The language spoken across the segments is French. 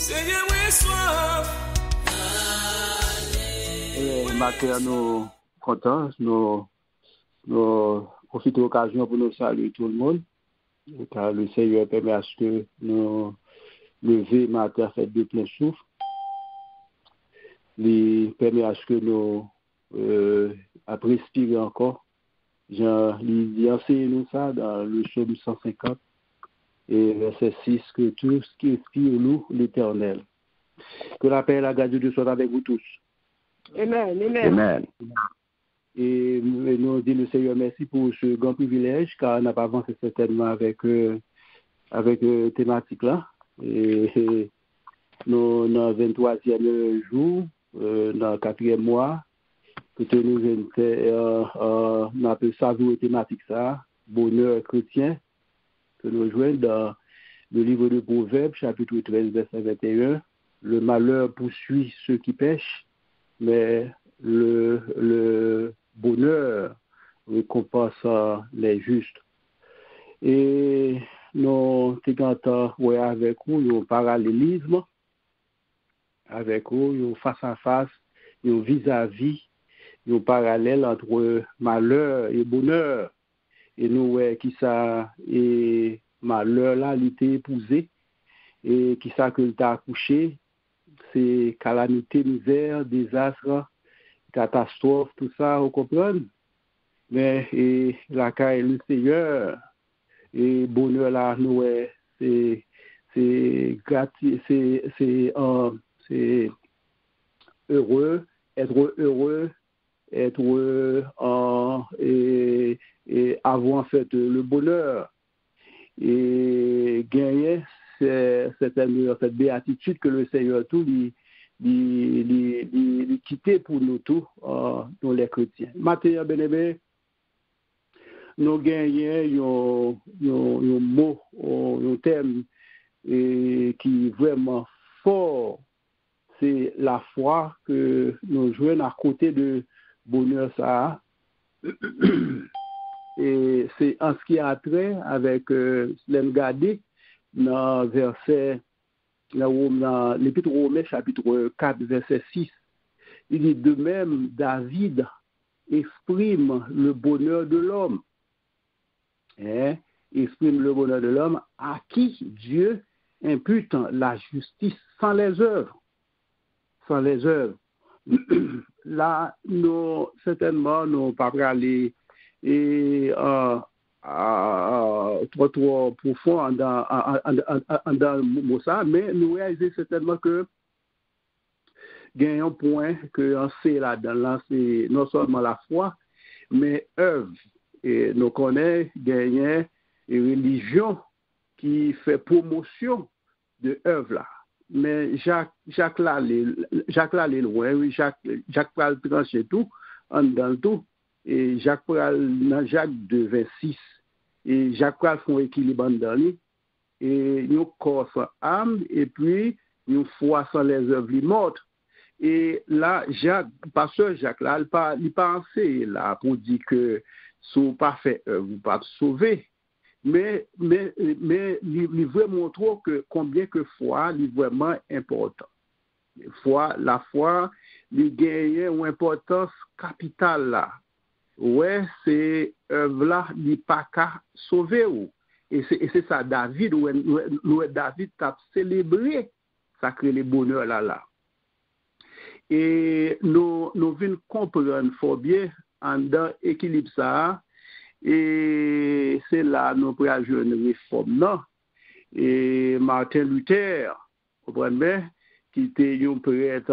Matin, nous contents, nous profitons de l'occasion pour nous saluer tout le monde, car le Seigneur permet à ce que nous lever matin fait de plein souffle. Il permet à ce que nous après respirer encore. Il enseigne nous ça dans le psaume 150 et verset 6, que tout ce qui inspire nous, l'Éternel. Que la paix et la grâce de Dieu soient avec vous tous. Amen, amen. Amen. Et nous disons le Seigneur merci pour ce grand privilège, car on n'a pas avancé certainement avec thématique là. Et nous, dans le 23e jour, dans le 4e mois, que nous appelons ça thématique ça, bonheur chrétien, que nous jouons dans le livre de Proverbes, chapitre 13, verset 21. Le malheur poursuit ceux qui pêchent, mais le bonheur récompense les justes. Et nous avons avec vous un parallélisme, avec vous, face à face, vis-à-vis, un parallèle entre malheur et bonheur. Et nous voyons qui ça et malheur là, il était épousé, et qui ça que t'a accouché, c'est calamité, misère, désastre, catastrophe, tout ça, vous comprenez? Mais et la caille le Seigneur, et bonheur là, nous, c'est heureux, et avoir en fait le bonheur et gagner cette béatitude que le Seigneur tout lui quitté pour nous tous, nous les chrétiens. Matin, bien-aimé, nous gagnons un mot, un thème qui est vraiment fort. C'est la foi que nous jouons à côté de bonheur ça. Et c'est en ce qui a trait avec l'engardé dans verset dans l'épître aux Romains chapitre 4 verset 6. Il dit de même David exprime le bonheur de l'homme. Exprime le bonheur de l'homme à qui Dieu impute la justice sans les œuvres. Sans les œuvres. Là, nous, certainement, nous pas aller et trop profond dans le mot ça, mais nous réalisons certainement que il y a un point que on sait là-dedans, c'est non seulement la foi, mais œuvre. Et nous connaissons une religion qui fait promotion de œuvre là. Mais Jacques là, est loin, oui, Jacques parle trancher tout, dans tout, et Jacques parle dans Jacques 2, 26, et Jacques parle font équilibre dans lui, et nous corps sans âme, et puis nous foi sans les œuvres mortes. Et là, pasteur Jacques là, il pensait là pour dire que si vous pas fait œuvre, vous pas sauver. Mais il veut montrer que combien que foi est vraiment important. La foi, il gagne une importance capitale là. Ouais, c'est œuvre là, il pas qu'à sauver ou. Et c'est ça David où David a célébré ça crée le bonheur là. Et nous venons comprendre fort bien en dans équilibre ça. Et c'est là nous pourrons jouer une réforme non. Et Martin Luther, vous comprenez, qui était un prêtre,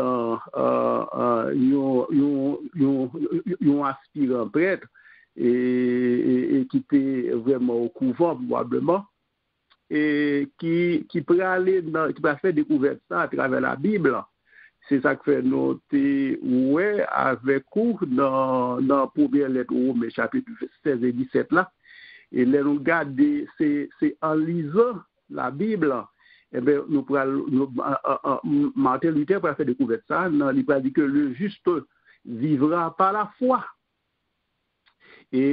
un aspirant prêtre, et qui était vraiment au couvent probablement, et qui peut aller qui peut faire découvrir ça à travers la Bible. C'est ça que fait noter avec vous dans la première lettre au Romains chapitre 16 et 17 là. Et là nous regarder c'est en lisant la Bible, eh bien nous Martin Luther pour faire découvrir ça, il va dire que le juste vivra par la foi.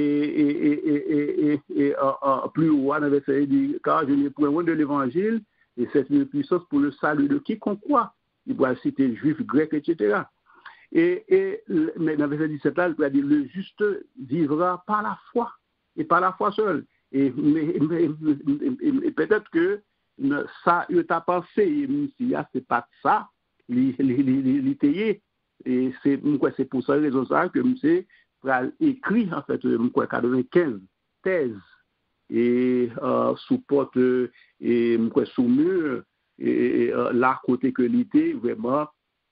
Et plus haut dans verset il dit car je n'ai point loin de l'évangile et c'est une puissance pour le salut de quiconque croit. Il pourra citer juif, grec, etc. Mais dans le verset 17 là, il va dire le juste vivra par la foi et par la foi seule. Et peut-être que ça, il t'a pensé, c'est pas ça, l'itayé. Et c'est pour ça raison ça que c'est écrit en fait 95 thèses et sous porte et sous mur et là côté que l'ité vraiment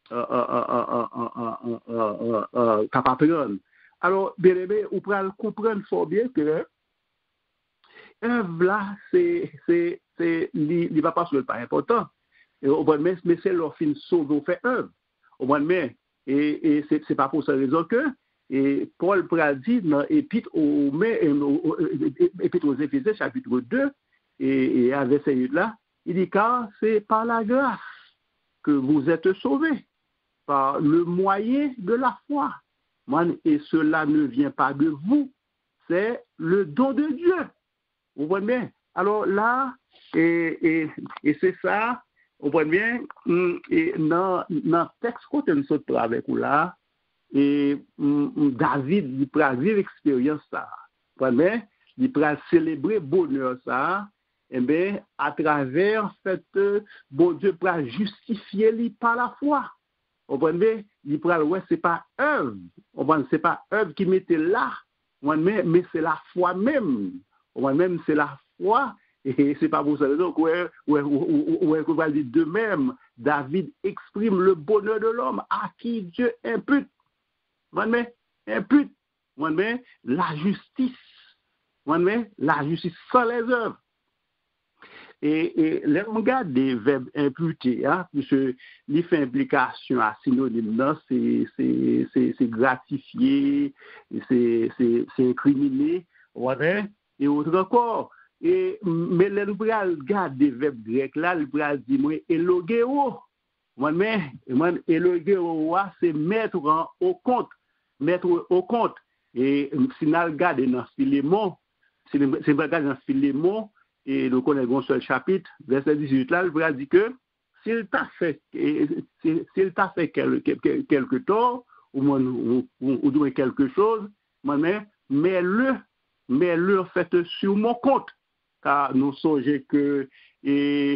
capable. Alors bien aimé, on peut comprendre fort bien que œuvre là il va pas sur pas important. Mais c'est leur fin sauve on fait œuvre. Au moins de mai et c'est pas pour cette raison que et Paul dit dans Épître aux Éphésiens chapitre 2 et à verset 8 là, il dit car c'est par la grâce que vous êtes sauvés par le moyen de la foi. Et cela ne vient pas de vous, c'est le don de Dieu. Vous voyez bien? Alors là, et c'est ça, vous voyez bien, et dans le texte qu'on nous saute avec vous là, et David, il peut vivre l'expérience ça. Vous voyez bien? Il peut célébrer bonheur ça, et bien, à travers, en fait, bon Dieu peut justifier lui par la foi. Vous voyez, il peut ouais, c'est pas œuvre. C'est pas œuvre qui mettait là, mais c'est la foi même. Même c'est la foi, et c'est pas pour ça raison qu'on va dire de même, David exprime le bonheur de l'homme à qui Dieu impute. Impute, la justice. La justice sans les œuvres. Et les regarde des verbes imputés, puisque les fait implication à synonyme, c'est gratifier, c'est incriminer, voilà, et autre encore. Mais les regarde des verbes grecs là, le bras dit moi elogeo. Elogeo c'est mettre au compte, Et si nous regardons dans Philémon, dans Philémon, et nous connaissons un seul chapitre, verset 18 là, le bras dit que s'il t'a fait quelque tort, ou quelque chose, mets-le en fait sur mon compte. Car nous songeons que il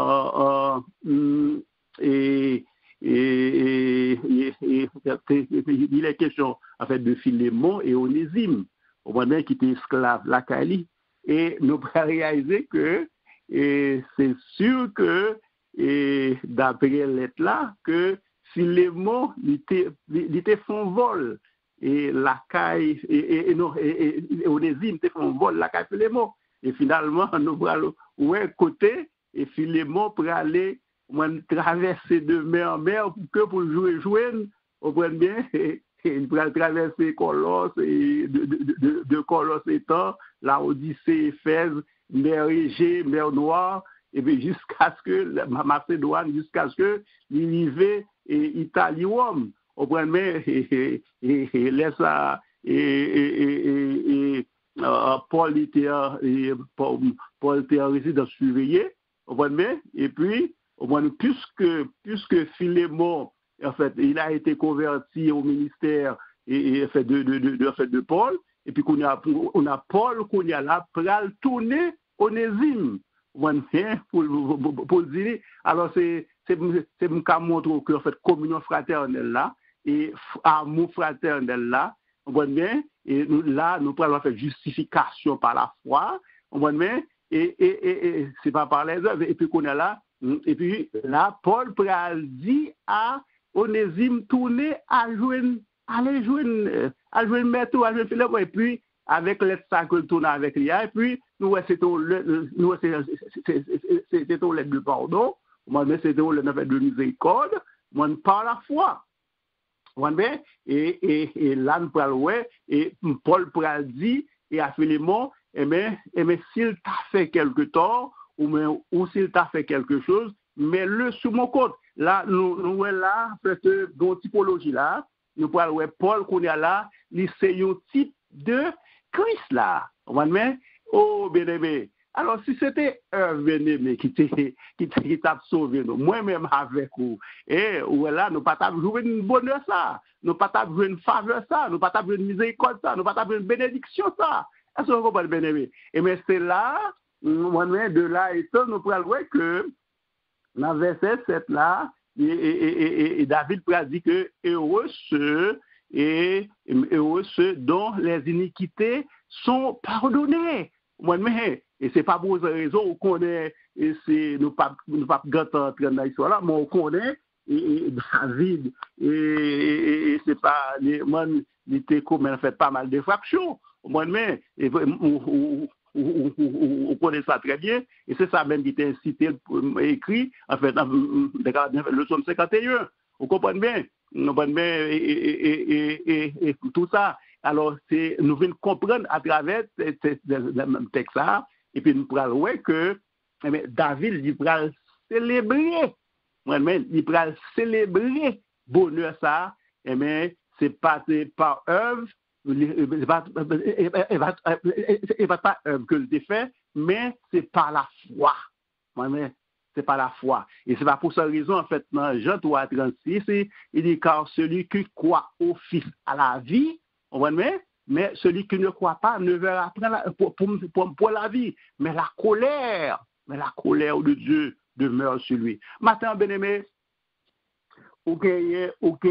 est question en fait de Philémon et Onésime, au moment qui était esclave la Cali, et nous pouvons réaliser que c'est sûr que d'après lettre là que Philémon il était font vol et la caille et Onésime était font vol la caille Philémon. Et finalement, nous allons côté, et Philémon pour aller traverser de mer en mer pour jouer, on prend bien, et il pourra traverser Colosse, et de Colosse étant, la Odyssée, Éphèse, mer Égée, mer Noire, et bien jusqu'à ce que, la Macédoine, jusqu'à ce que l'Ivé et Italie, on prend bien, et laisse ça, Paul était en résidence surveillée, et puis, puisque Philémon, en fait, il a été converti au ministère et fait de Paul, et puis on a Paul qu'on a là pour tourner Onésime, pour dire, alors c'est me montrer que en fait communion fraternelle là et amour fraternel là. On voit bien, et nous pouvons faire justification par la foi, on voit bien, et c'est pas par les œuvres, et puis qu'on est là, et puis là, Paul dit à Onésime tourner aller jouer maître, à jouer Philémon, et puis avec l'aide ça que tourne avec lui, et puis c'était au l'aide de pardon, c'était au l'aide de miséricorde, par la foi. Et là, nous parlons, et Paul dit, et à Philémon, s'il t'a fait quelque tort, ou s'il t'a fait quelque chose, mets-le sur mon compte. Là, nous là, cette typologie là, nous parlons, Paul qu'on est là, c'est un type de Christ là. Oh, bien aimé. Alors, si c'était un bien-aimé qui t'a sauvé, nous, moi-même avec vous, et là, nous pas jouer une bonheur ça, nous pas jouer une faveur ça, nous pas jouer une miséricorde ça, nous pas jouer une bénédiction ça. Est-ce que vous comprenez, bien-aimé? Et mais c'est là, de là étant, nous pourrons voir que dans verset 7 là, et David pourra dire que heureux ceux dont les iniquités sont pardonnées. Et c'est pas pour raison qu'on connaît, et c'est nous pas gâter entrer dans l'histoire là, mais on connaît David et c'est pas il était comme en fait pas mal de fractions. On connaît ça très bien, et c'est ça même qui était cité, écrit, en fait, dans le psaume 51. Vous comprenez bien? Et tout ça. Alors, nous venons comprendre à travers le texte là, et puis nous pourrons voir que David, il pourra célébrer, il pourra célébrer bonheur ça, mais c'est pas par œuvre, c'est pas œuvre que le fait, mais c'est par la foi. C'est par la foi. Et c'est pas pour cette raison, en fait, dans Jean 3,36, il dit, car celui qui croit au Fils à la vie, mais celui qui ne croit pas ne verra pas pour la vie. Mais la colère de Dieu demeure sur lui. Maintenant, bien-aimé, ou gagner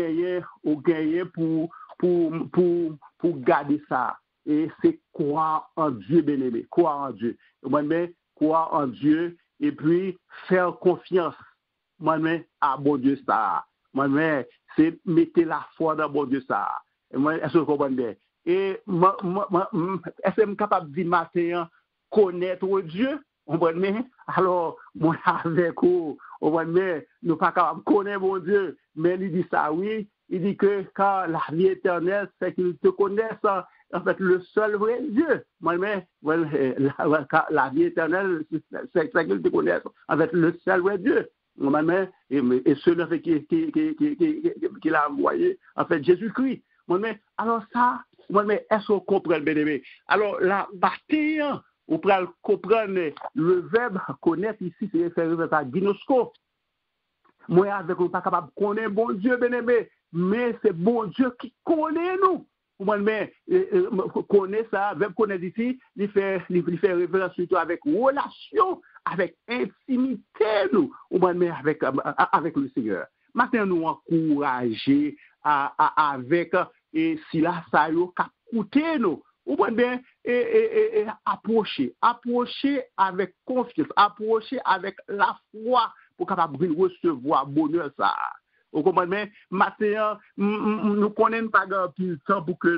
pour garder ça. Et c'est croire en Dieu, bien-aimé. Croire en Dieu. Croire en Dieu et puis faire confiance. À bon Dieu ça. C'est mettre la foi dans bon Dieu ça. Est-ce que vous comprenez? Et est-ce que je suis capable de dire matin connaître Dieu? Alors, moi avec vous, nous ne sommes pas capables de connaître mon Dieu, mais il dit ça, oui, il dit que quand la vie éternelle, c'est qu'il te connaisse, en fait, le seul vrai Dieu. La vie éternelle, c'est qu'il te connaisse, en fait, le seul vrai Dieu. Et celui qui l'a envoyé, en fait, Jésus-Christ. Alors ça, est-ce qu'on comprend le bien-aimé? Alors, la bataille, on peut comprendre le verbe connaître ici, c'est référé à ginosko. Moi, avec nous, pas capable de connaître bon Dieu, bien-aimé, mais c'est bon Dieu qui connaît nous. Mais connaît ça, verbe connaître ici, il fait référence surtout avec relation, avec intimité, nous, mais avec le Seigneur. Maintenant, nous encourager avec, et si là, ça y est, écouter nous. Ou bien approcher avec confiance, approcher avec la foi pour capable recevoir bonheur ça. Vous comprenez? Maintenant, nous connaissons pas grand pile temps pour que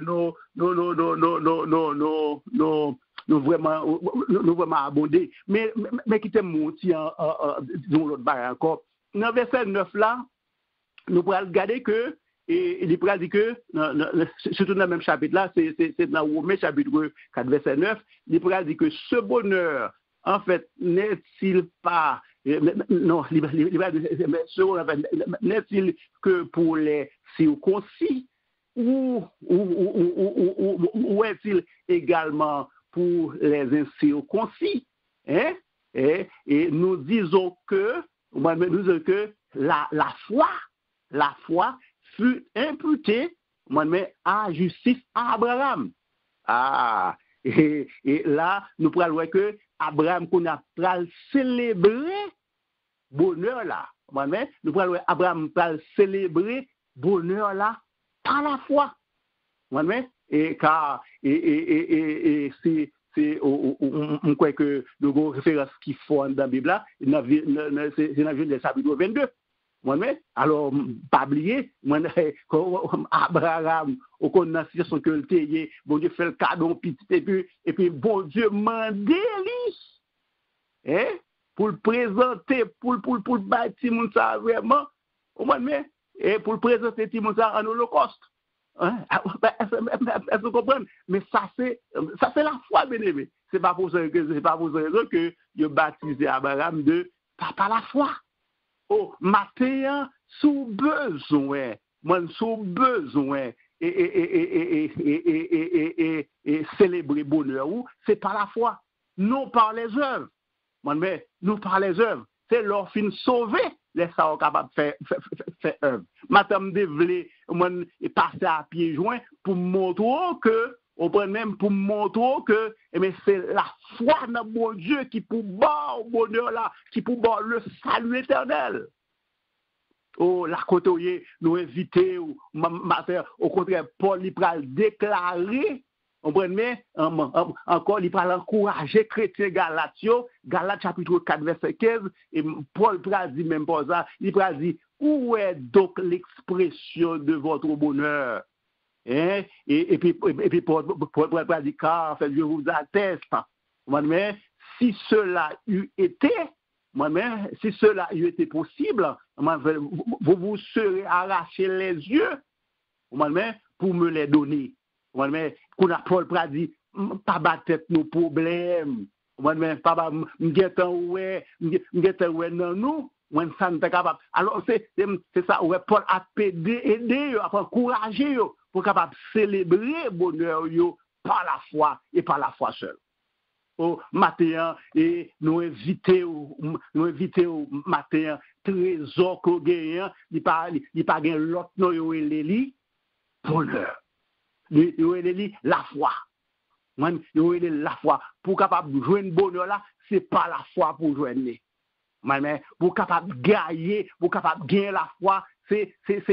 nous vraiment abonder. Mais qui te monte dans l'autre barre encore. Dans verset 9 là, nous pourrons regarder que et il pourra dire que, surtout dans le même chapitre-là, c'est dans Romains chapitre 4, verset 9, il pourra dire que ce bonheur, en fait, n'est-il pas, non, n'est-il que pour les circoncis ou est-il également pour les incirconcis? Hein? Et nous disons que la foi fut imputé à justice à Abraham. Et là, nous pourrons voir que Abraham qu'on a célébré bonheur là. Nous pourrons voir Abraham célébrer bonheur là par la foi. Et car c'est on croit que le gros référence qui font dans la Bible là, c'est dans le chapitre 22. Alors, pas oublier, Abraham, au qu'on a situation que le théier, bon Dieu fait le cadeau petit et puis bon Dieu mande lui, pour le présenter, pour le bâtir mon ça vraiment, et pour le présenter mon ça en holocauste. Est-ce que vous comprenez? Mais ça c'est la foi, bien aimé. C'est pas pour ça que Dieu baptisé Abraham de par la foi. Oh, matin, sous besoin et célébrer bonheur, c'est par la foi. non par les œuvres. Mais non par les œuvres. C'est leur fin sauver les ça capable de faire œuvre. Madame devlé passer à pieds joints pour montrer que on prend même pour montrer que c'est la foi dans mon Dieu qui pour boire au bonheur là, qui pour boire le salut éternel. Oh, la côté nous inviter ou au contraire Paul il pral déclarer on prend encore il pral encourager chrétien Galatio Galates chapitre 4 verset 15 et Paul pral dit même pas ça il pral dit où est donc l'expression de votre bonheur et puis Paul pral dit car en fait je vous atteste mais si cela eût été si cela eût été possible, vous vous serez arraché les yeux pour me les donner. Qu'on a Paul dit, pas battre nos problèmes. Pas m'getan dans nous, ça n'est pas capable. Alors c'est ça, Paul a aider, a encouragé pour capable célébrer bonheur par la foi et par la foi seule. Au matin et nous inviter au matin trésor qu'on gagne il pas gagne l'autre non yo bonheur yo la foi moi yo la foi pour capable joindre bonheur là c'est pas la foi pour joindre mais pour capable gagner la foi c'est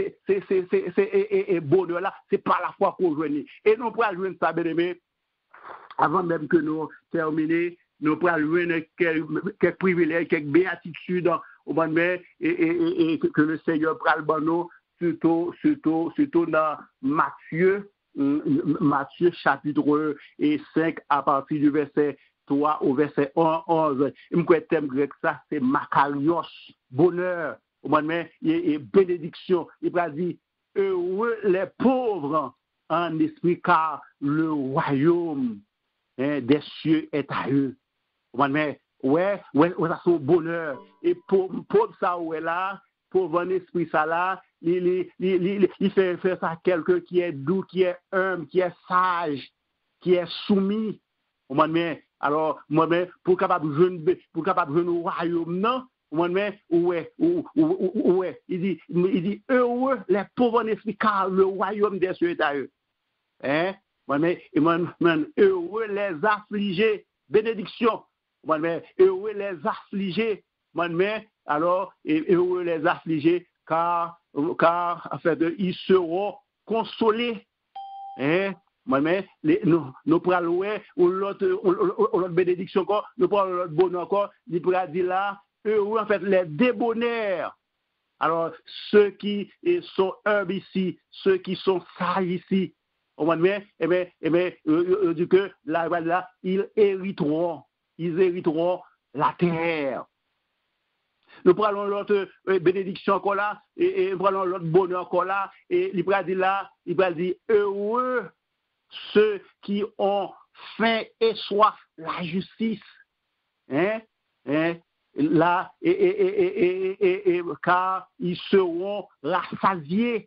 bonheur là c'est pas la foi pour joindre et nous pour joindre ça bien avant même que nous terminer, nous prenons quelques privilèges, quelques béatitudes, et que le Seigneur prend nous, surtout dans Matthieu chapitre 5, à partir du verset 3 au verset 11. Le thème grec, ça, c'est Makarios, bonheur, et bénédiction. Il va dire, heureux les pauvres en esprit, car le royaume des cieux est à eux. Ouais, ça c'est bonheur. Et pour ça, là, pour un esprit ça là, il fait ça à quelqu'un qui est doux, qui est humble, qui est sage, qui est soumis. Alors, pour capable de au royaume, non? Il dit, heureux les pauvres en esprit, car le royaume des cieux est à eux. Heureux les affligés, bénédiction. Heureux les affligés. Alors, heureux les affligés, car en fait, ils seront consolés. Nous prenons l'autre bénédiction encore, nous prenons l'autre bonheur encore, il pourra dire là, heureux en fait les débonnaires. Alors, ceux qui sont humbles ici, ceux qui sont sages ici, dit que là, ils hériteront la terre. Nous prenons l'autre bénédiction encore là, et nous prenons l'autre bonheur encore là, et il va dire heureux ceux qui ont faim et soif la justice. Là, car ils seront rassasiés.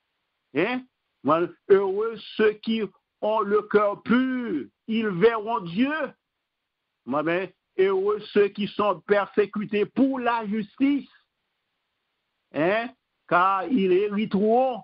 Heureux ceux qui ont le cœur pur, ils verront Dieu. Heureux ceux qui sont persécutés pour la justice, car ils hériteront.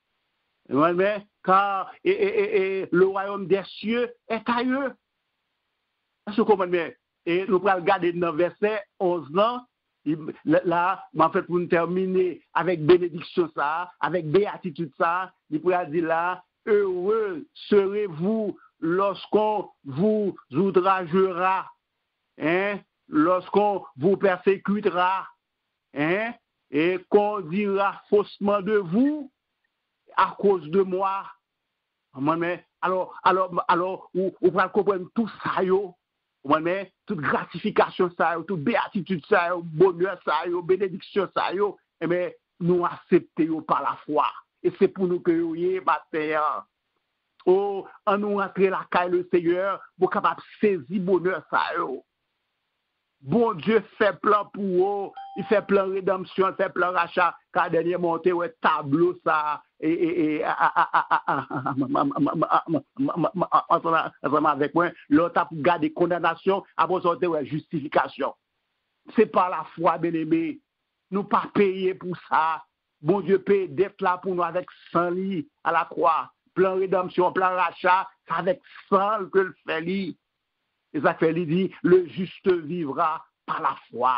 Car le royaume des cieux est à eux. Est-ce que vous comprenez? Et nous allons regarder dans le verset 11 là, en fait, pour nous terminer avec bénédiction ça, avec béatitude ça, il pourrait dire là, heureux serez-vous lorsqu'on vous outragera, lorsqu'on vous persécutera, et qu'on dira faussement de vous à cause de moi. Alors, vous pouvez comprendre tout ça, toute gratification, ça, toute béatitude, ça, bonheur, ça, bénédiction, ça, mais nous acceptons par la foi. Et c'est pour nous que nous y matin. Oh, en nous rentrer la caille le Seigneur, pour capable saisir bonheur, ça, Bon Dieu fait plan pour eux, il fait plan rédemption, il fait plan rachat, car dernier monté, ouais, tableau ça, ensemble avec moi, l'autre a gardé condamnation, après sortir, ouais, justification. C'est pas la foi, bien-aimé. Nous pas payer pour ça. Bon Dieu paye dette là pour nous avec 100 lits à la croix. Plan rédemption, plan rachat, c'est avec 100 que le fait lit. Et ça fait lui dit, le juste vivra par la foi.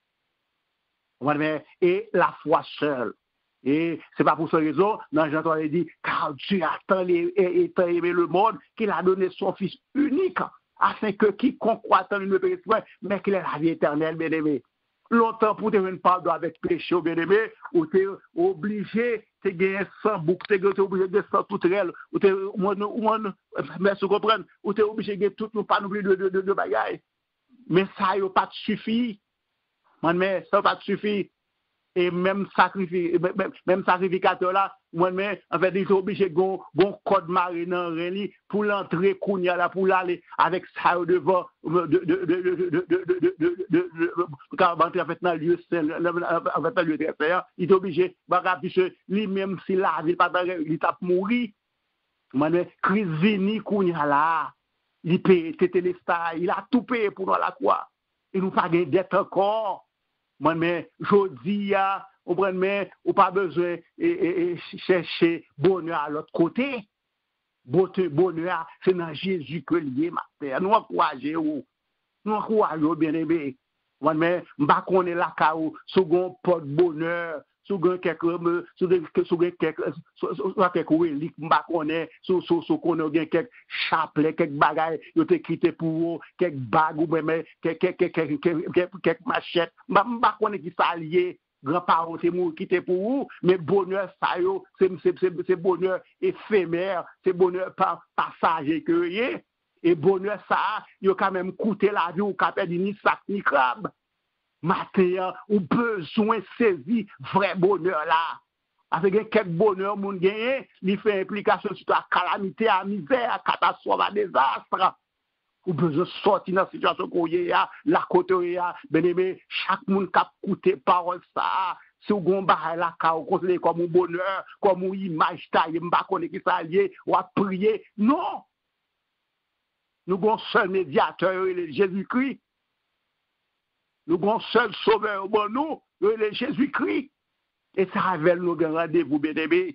Et la foi seule. Et c'est pas pour cette raison, dans Jean 3, il dit, car Dieu a tant aimé le monde qu'il a donné son Fils unique, afin que quiconque croit en lui ne périsse point, mais qu'il ait la vie éternelle, bien aimé. Longtemps pour te faire une pardon avec péché, bien aimé, ou tu es obligé de gagner sans bouc, tu es obligé de sans toute réelle, ou tu es, mais se comprendre, ou tu es obligé de gagner tout, nous pas n'oublier de bagaille. Mais ça n'a pas suffi. Mais ça n'a pas suffi. Et même sacrificateur là, moi-même, en fait, il est obligé de bon code marine dans Réli pour l'entrer, pour l'aller avec ça devant, quand on fait dans le lieu très saint, il est obligé, puisque lui-même, s'il a, il tape mourir. Moi-même, crise vini, Kounia là, il paye, il a tout payé pour nous la croix. Il nous pas de dette encore. Mais jodi on prend mais ou pas besoin et chercher bonheur à l'autre côté. Bonheur c'est dans Jésus que lié matin. Nous encourageons bien aimé. Mais m'pa connait la caou second porte bonheur second quelques reliques m'pa connait connait quelques chapelet quelques bagages yo te quitté pour quelques bagues ou même quelques machettes m'pa connait qui ça lié grand-parents te mou quitté pour vous mais bonheur ça yo c'est bonheur éphémère c'est bonheur passager que yé. Et bonheur ça, il a quand même coûté la vie ou qu'à perdre ni sac ni crabe. Matin, ou besoin saisir vrai bonheur là. Avec quelques bonheur moun gagné, il fait implication sur la calamité, à misère, à catastrophe, à désastre. Ou besoin sortir dans la situation qu'on y a, la côté ben aimé, chaque monde qui a coûté parole ça. Si vous avez la vous considérez comme un bonheur, comme une image taille, m'pa connaît qui ça lié, ou à prier. Non! Nous avons un seul médiateur, Jésus-Christ. Nous avons un seul sauveur, nous, Jésus-Christ. Et ça révèle nous un rendez-vous, bien aimé.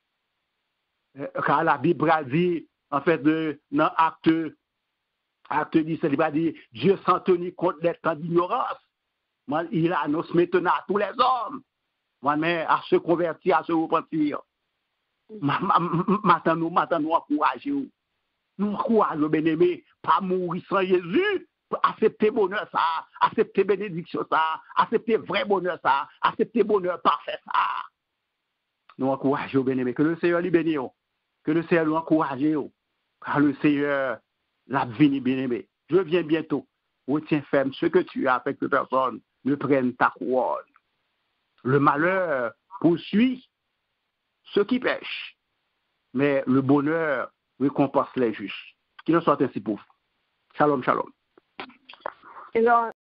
Car la Bible a dit, en fait, dans Acte 17, il va dire, Dieu s'en tenir compte des temps d'ignorance. Il annonce maintenant à tous les hommes, mais à se convertir, à se repentir. Maintenant, nous encourageons. Nous encourageons, bien-aimés, pas mourir sans Jésus, accepter bonheur ça, accepter bénédiction ça, accepter vrai bonheur ça, accepter bonheur parfait ça. Nous encourageons, bien-aimés, que le Seigneur lui bénisse, que le Seigneur nous encourage, car le Seigneur l'a béni, bien-aimé. Je viens bientôt. Retiens ferme ce que tu as avec que personne ne prenne ta couronne. Le malheur poursuit ceux qui pêchent, mais le bonheur récompense les justes. Qu'il en soit ainsi pour vous. Shalom, shalom.